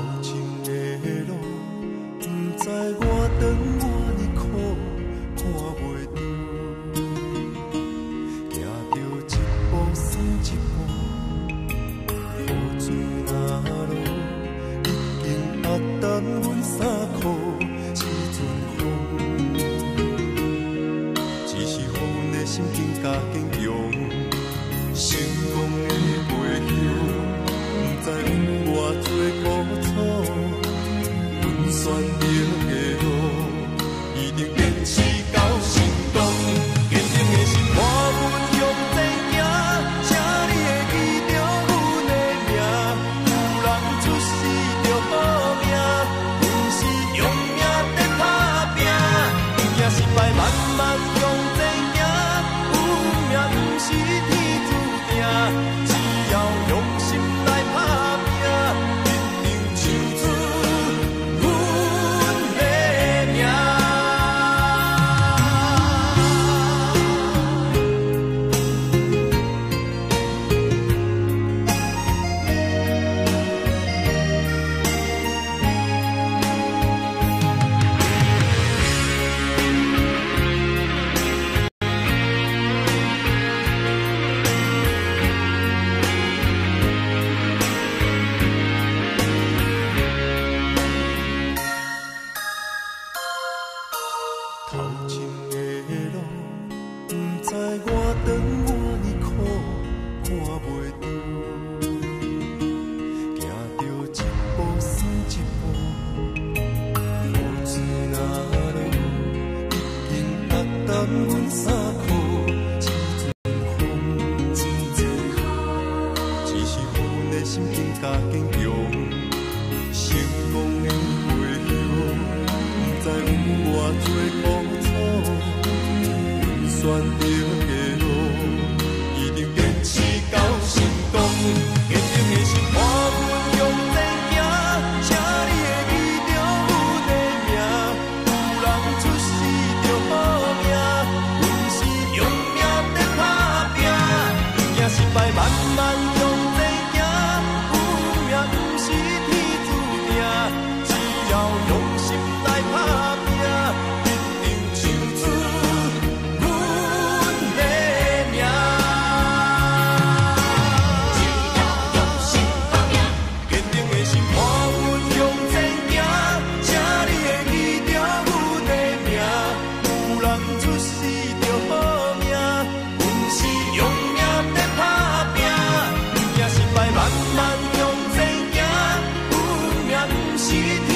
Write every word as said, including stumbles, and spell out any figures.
前的路，不知我长我呢苦，看袂着，行着一步算一步，雨水若落，已经压淡阮衫裤，时阵风，只是予阮的心境加坚强，成功的背后。不知有偌多苦楚，阮选择的路，一定坚持到成功。坚定的心伴阮向前行，请你会记着阮的名。有人出世着好命，阮是用命在打拼。赢也失败，慢慢向前行，有命不是天注定，只要用心来打。头前的路，不知我长我呢苦，看袂着，行着一步算一步，雨水若落，已经压淡阮衫裤，时阵风，只是予阮的心境加坚强，成功的背后，不知有偌多苦。选择的路，一定坚持到成功。坚定的心伴阮向前行，请你会记着阮的名。有人出世着好命，阮是用命在打拼。赢也失败，慢慢向前行，有命不是天注定，只要用心来打拼。慢慢向前行，有命不是天。